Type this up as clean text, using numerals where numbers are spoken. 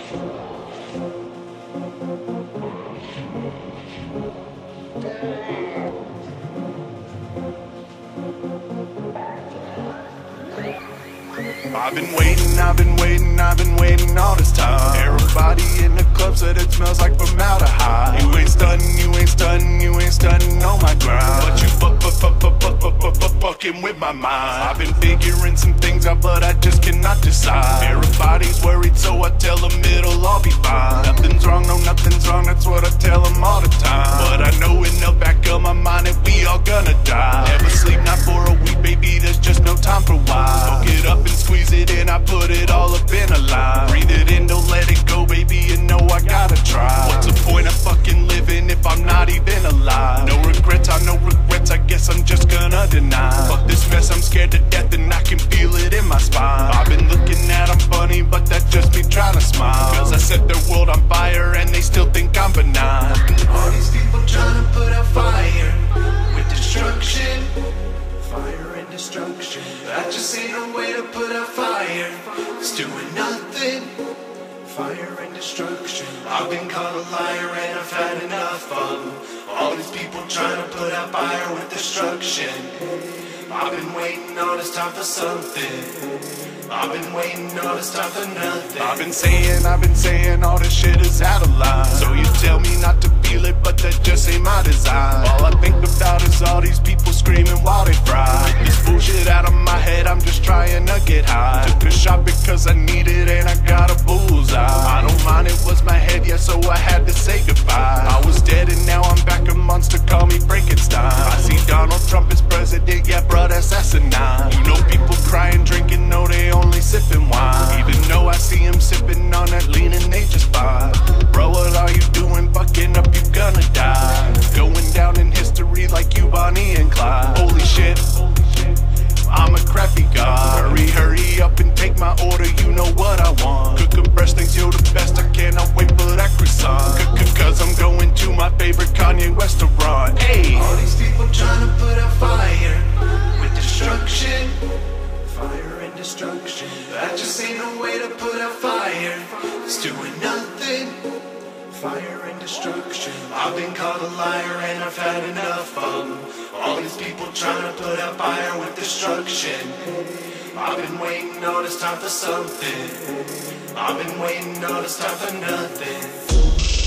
I've been waiting all this time. Everybody in the club said it smells like formaldehyde. You ain't stunning on my grind. But you fucking with my mind. I've been figuring some things out, but I just cannot decide. Everybody's worried, so I tell them it'll all be fine. Nothing's wrong, no nothing's wrong, that's what I tell them all the time. But I know in the back of my mind that we all gonna die. Never sleep, not for a week, baby, there's just no time for why. Soak it up and squeeze it in, I put it all up in a line. Breathe it in, don't let it go, baby, you know I gotta try. What's the point of fucking living if I'm not even alive? No regrets, I guess I'm just gonna deny. Fuck this mess, I'm scared to death and I can feel it in my spine. I've been looking at them funny, but that's just me trying to smile. Cause I set their world on fire and they still think I'm benign. All these people trying to put out fire with destruction. Fire and destruction. That just ain't no way to put out fire. It's doing nothing. Fire and destruction. I've been called a liar and I've had enough of them. All these people trying to put out fire with destruction. I've been waiting all this time for something. I've been waiting all this time for nothing. I've been saying all this shit is out of line. So you tell me not to feel it, but that just ain't my design. All I think about is all these people screaming while they fry. Get this bullshit out of my head, I'm just trying to get high. Took a shot because I need it and I got a bullseye. I don't mind, it was my head, yeah, so I had to say goodbye. I was dead and now I'm back, a monster, call me Frankenstein. I see Donald Trump as president, yeah, bro, that's asinine. You know people crying, drinking, no, they only sipping wine. Even though I see him sipping on that lean and they just fine. Bro, what are you doing? Bucking up, you gonna die. Going down in history like you, Bonnie and Clyde. Holy shit, I'm a crappy god. Hurry up and take my order, you know what I want. Cooking fresh things, you're the best, I cannot wait for that croissant. Cause I'm going to my favorite Kanye restaurant. Hey, all these people trying to put out fire with destruction. Fire and destruction. That just ain't no way to put out fire. It's doing nothing. Fire and destruction. I've been called a liar and I've had enough of them. All these people trying to put out fire with destruction. I've been waiting all this time for something. I've been waiting all this time for nothing.